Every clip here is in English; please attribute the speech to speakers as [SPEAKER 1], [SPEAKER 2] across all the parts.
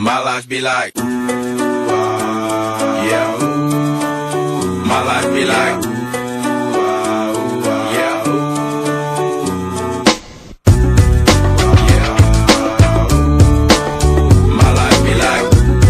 [SPEAKER 1] My life be like, ooh, yeah, ooh. My life be like, ooh, yeah, ooh. Yeah, ooh. My life be like,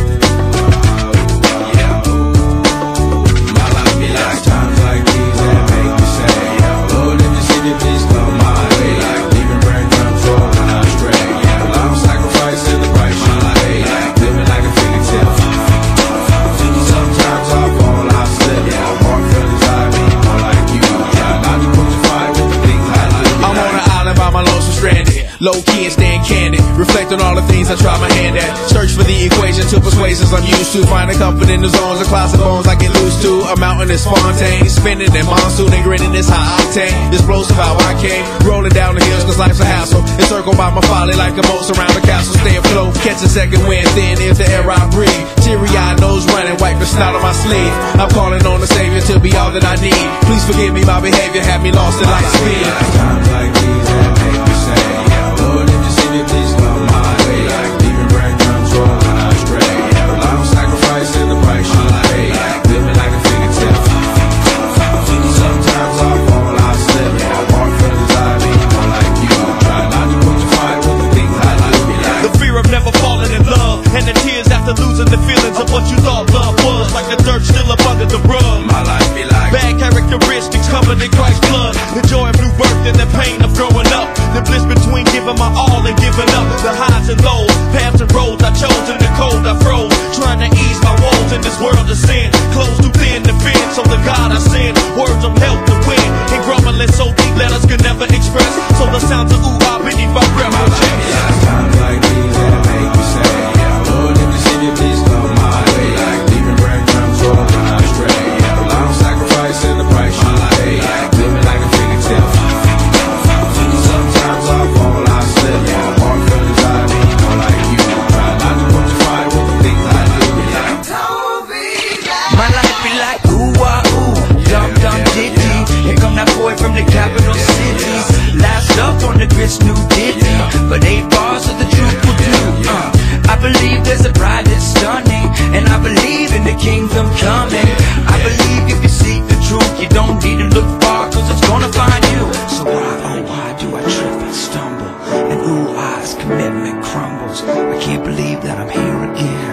[SPEAKER 1] yeah, ooh. My life be like times like these that make me say, yeah, Lord, if you see the peace come my way, like leaving brain control when I stray, yeah, I'm sacrificing the price, my life. Living like a fairy tale. Sometimes I fall, I slip. Yeah, walk feel inside me, more like you. Try not to put your fire with the things I like. I'm on an island by my lonesome stranded. Low key and staying candid. Reflect on all the things I try my hand at. Search for the equation to persuasions I'm used to. Find a comfort in the zones, the clouds and bones I get loose to. A mountain is Fontaine, spinning in monsoon and grinning is high octane. Explosive how I came, rolling down the hills cause life's a hassle. Encircled by my folly like a moat around the castle. Stay afloat, catch a second wind, thin is the air I breathe. Teary-eyed nose running, wipe the snot on my sleeve. I'm calling on the Savior to be all that I need. Please forgive me, my behavior had me lost in light speed. Times like these that make me say, yeah, Lord, if you see me, please come my way. Like leaving brain control when I stray. Yeah, I'm sacrificing the price you pay. Like living like a fairy tale. Sometimes I fall, I slip. Yeah, walk feel inside me, more like you. Try not to put your fire with the things I like.
[SPEAKER 2] The fear of never falling in love, and the tears after losing the feelings of what you thought love was. Like the dirt still up under the rug.
[SPEAKER 1] My life be like
[SPEAKER 2] bad characteristics covered in Christ's blood. The joy of new birth and the pain of growing up. The bliss between giving my all and giving up. The highs and lows, paths and roads I chose. In the cold I froze, trying to ease my woes in this world of sin. Close too thin to fit, so the God I send words of help to win. And grumbling so deep letters could never express. So the sounds of ooh-ah beneath my breath will chest.
[SPEAKER 1] Times like these that make me say, yeah, Lord, if you see me, please come my way. Like leaving brain control when I stray. Yeah, I'm sacrificing the price you pay. Like living like a fairy tale. Sometimes I fall, I slip. Yeah, walk feel inside me, more like you. Try not to put your fire with the things I do.
[SPEAKER 3] My life be like ooh ah ooh, dum dum ditty. Here come that boy from the capital city. Last up on the grits, new ditty. But 8 bars of the truth will do. I believe there's a bride that's stunning, and I believe in the kingdom coming. I believe if you seek the truth, you don't need to look far, cause it's gonna find you. So why, oh why do I trip and stumble? And ooh ah's commitment crumbles. I can't believe that I'm here again.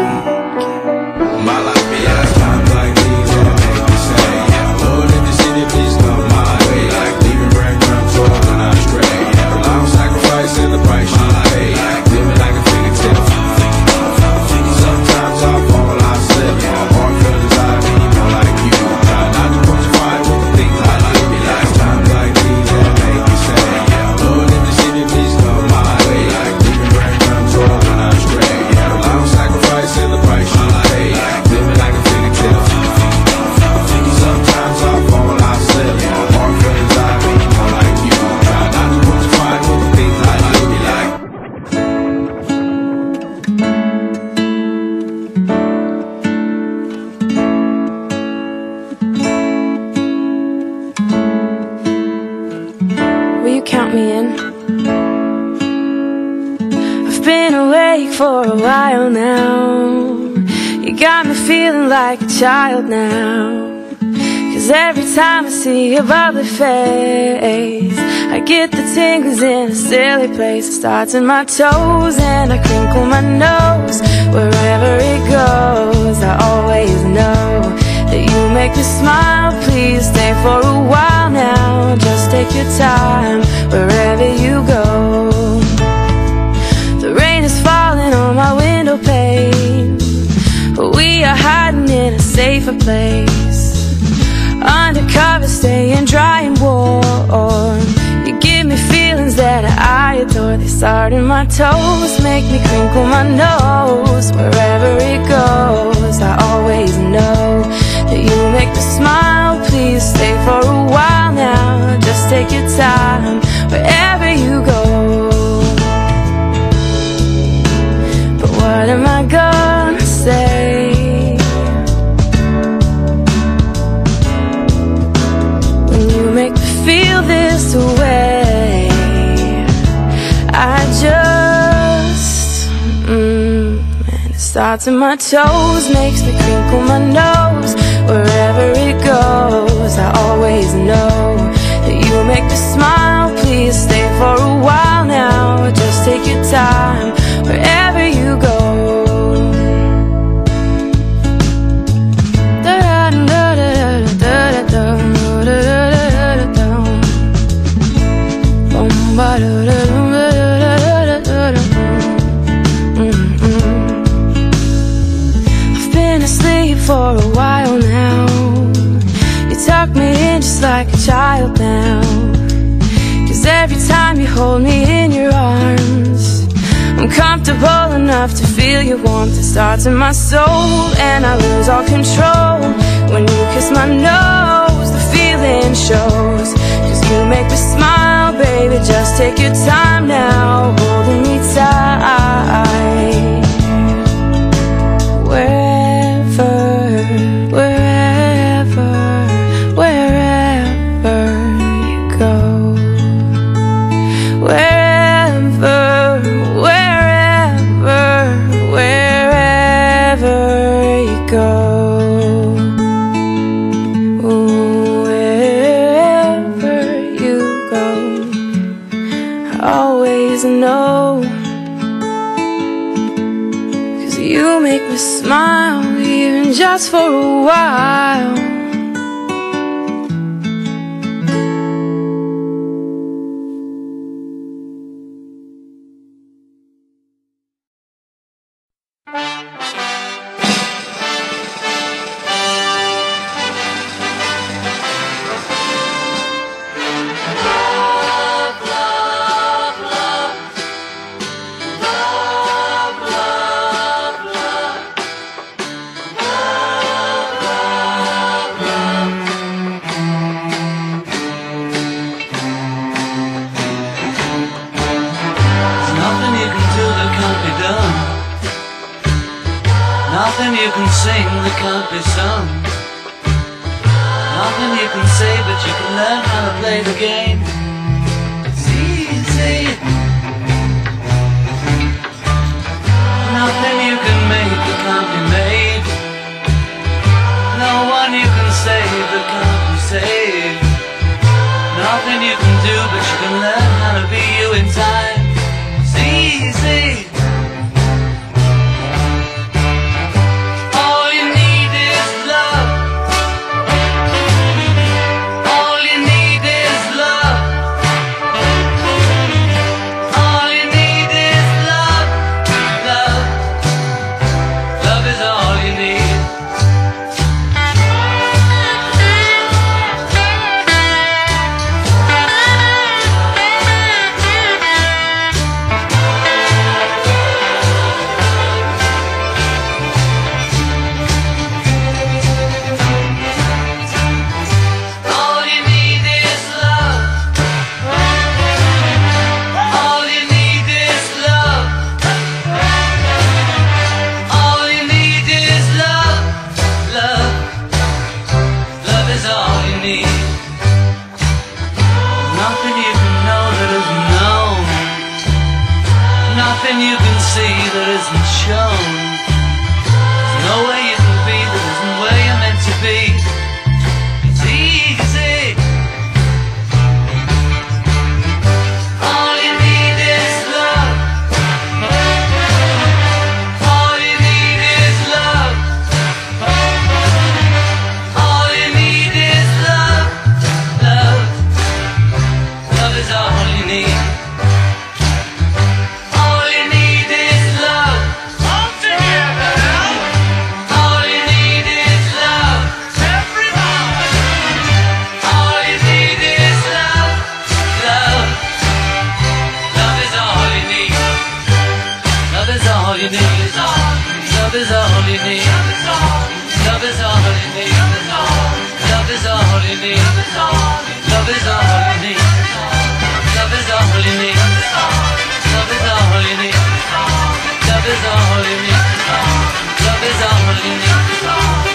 [SPEAKER 1] My life be like times like these that make me say, yeah, Lord, if you see me, please come my way. Like leaving brain control when I stray. Yeah, I'm sacrificing the price you pay. Like living like a fairy tale. Sometimes I fall, I slip. Yeah, walk feel inside me, more like you. Try not to put your fire with the things I like. Be like times like these that make me say, yeah, Lord, if you see me, please come my way. Like leaving brain control when I stray. Yeah, I'm sacrificing the price you pay. Like living like a fairy tale. Sometimes I fall, I slip. Yeah, walk feel inside me, more like you. Try not to put your fire with the things I like. Be like
[SPEAKER 4] will you count me in? I've been awake for a while now. You got me feeling like a child now. Cause every time I see your bubbly face, I get the tingles in a silly place. It starts in my toes and I crinkle my nose. Wherever it goes, I always know that you make me smile. Please stay for a while now. Just take your time wherever you go. The rain is falling on my window pane, but we are hiding in a safer place. Undercover, staying dry and warm. You give me feelings that I adore. They start in my toes, make me crinkle my nose. Wherever it goes, I always know that you make me smile. Please stay for a while now. Just take your time wherever you go. But what am I gonna say when you make me feel this way? I just Starts in my toes, makes me crinkle my nose. Wherever it goes, I always know that you make me smile. Please stay for a while now. Just take your time wherever you go. I've been asleep for a while now. You tuck me in just like a child now. 'Cause every time you hold me in your arms, I'm comfortable enough to feel your warmth. It starts in my soul and I lose all control. When you kiss my nose, the feeling shows. 'Cause you make me smile, baby, just take your time now, holding me tight. Wherever, wherever, wherever you go. Wherever, wherever, wherever you go. Always know, 'cause you make me smile, even just for a while.
[SPEAKER 5] Nothing you can sing that can't be sung. Nothing you can say, but you can learn how to play the game. It's easy. Nothing you can make that can't be made. No one you can save that can't be saved. Nothing you can do, but you can learn how to be you in time. It's easy. Nothing you can see that isn't shown. There's no way you can be that isn't where you're meant to be. It's easy. All you need is love. All you need is love. All you need is love. Love. Love is all you need. Love is all you need. Love is all you need. Love is all you need. Love is all you need. Love is all you need. Love is all you need. Love is all you need. Love is all you need.